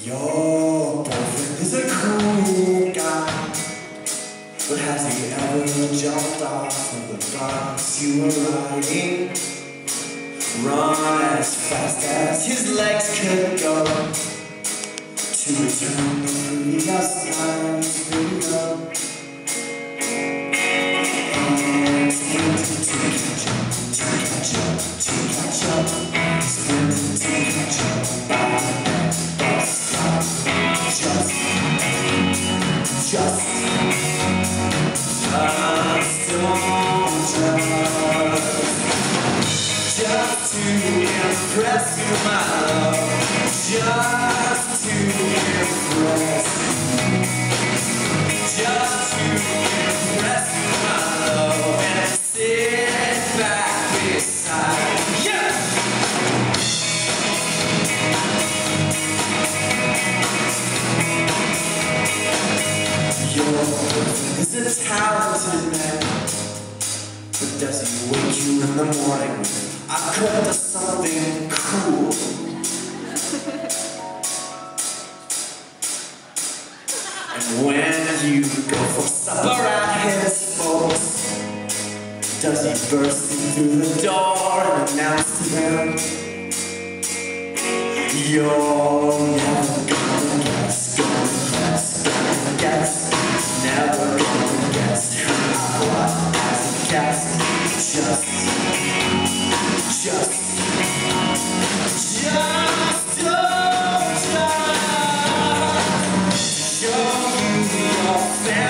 Your boyfriend is a cool guy, but has he ever jumped off of the bus you were riding? Run as fast as his legs could go to return the previous night's video. And sprinting to catch up, to catch up, to catch up, sprinting to catch up by the bus stop. Just to impress you, my love. Just to impress. Just to impress you, my love. And sit back beside you. Your boyfriend is a talented man, but does he wake you in the morning? I cooked us something cool. And when you go for supper at his folks, does he burst in through the door and announce to them, you're never gonna guess, never gonna guess who I was as a guest. Just don't show you your family.